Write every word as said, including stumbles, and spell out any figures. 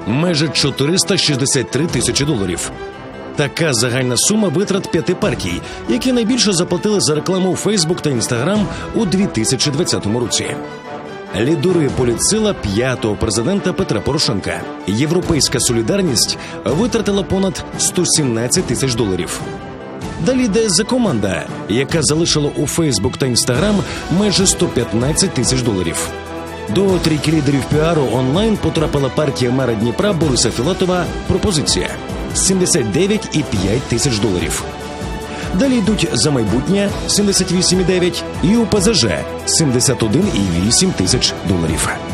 майже чотириста шістдесят три тисячі доларів. Така загальна сума витрат п'яти партій, які найбільше заплатили за рекламу у Фейсбук та Інстаграм у дві тисячі двадцятому році. Лідирує політсила п'ятого президента Петра Порошенка. Європейська солідарність витратила понад сто сімнадцять тисяч доларів. Далі йде «За-команда», яка залишила у Фейсбук та Інстаграм майже сто п'ятнадцять тисяч доларів. До трійки лідерів піару онлайн потрапила партія мера Дніпра Бориса Філатова «Пропозиція» – сімдесят дев'ять і п'ять тисяч доларів. Далі йдуть «За майбутнє» – сімдесят вісім і дев'ять і ОПЗЖ – сімдесят один і вісім тисяч доларів.